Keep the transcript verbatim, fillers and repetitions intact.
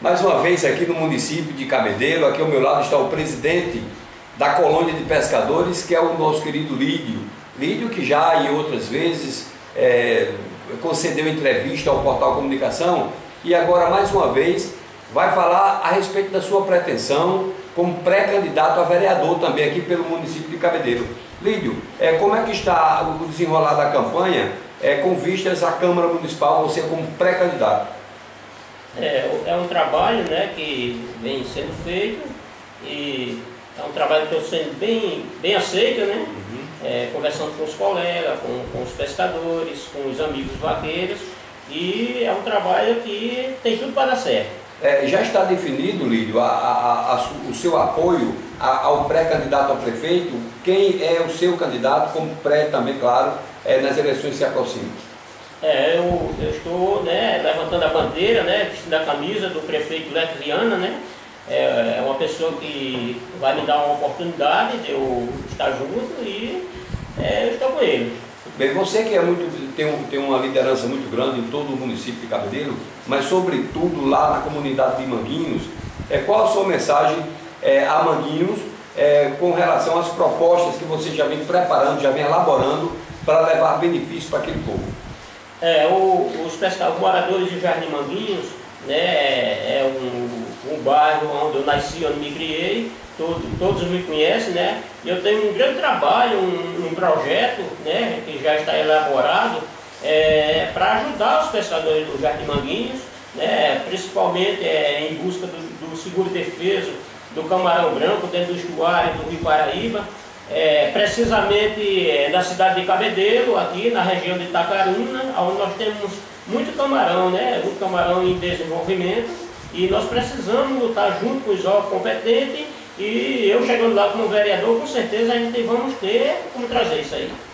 Mais uma vez aqui no município de Cabedelo, aqui ao meu lado está o presidente da colônia de pescadores, que é o nosso querido Lídio. Lídio que já em outras vezes é, concedeu entrevista ao Portal Comunicação e agora mais uma vez vai falar a respeito da sua pretensão como pré-candidato a vereador também aqui pelo município de Cabedelo. Lídio, é, como é que está o desenrolar da campanha é, com vistas à Câmara Municipal, você como pré-candidato? É, é um trabalho, né, que vem sendo feito e é um trabalho que estou sendo bem, bem aceito, né? Uhum. É, conversando com os colegas, com, com os pescadores, com os amigos vaqueiros, e é um trabalho que tem tudo para dar certo. É, já está definido, Lídio, a, a, a, o seu apoio a, ao pré-candidato a prefeito? Quem é o seu candidato, como pré também, claro, é, nas eleições que se aproximam? É, eu, eu estou, né, levantando a bandeira, né, vestindo a camisa do prefeito Leco Viana, né? É, é uma pessoa que vai me dar uma oportunidade de eu estar junto e é, eu estou com ele. Bem, você que é muito, tem, um, tem uma liderança muito grande em todo o município de Cabedelo, mas sobretudo lá na comunidade de Manguinhos, é, qual a sua mensagem é, a Manguinhos é, com relação às propostas que você já vem preparando, já vem elaborando para levar benefício para aquele povo? É, o, os pescadores, moradores de Jardim Manguinhos, né, é um, um bairro onde eu nasci, onde me criei, todo, todos me conhecem, né, e eu tenho um grande trabalho, um, um projeto, né, que já está elaborado, é, para ajudar os pescadores do Jardim Manguinhos, né, principalmente é, em busca do, do seguro defeso do camarão branco dentro do estuário do Rio Paraíba. É, precisamente é, na cidade de Cabedelo, aqui na região de Itacaruna, onde nós temos muito camarão, né? Muito camarão em desenvolvimento, e nós precisamos lutar junto com os órgãos competentes, e eu chegando lá como vereador, com certeza a gente vamos ter como trazer isso aí.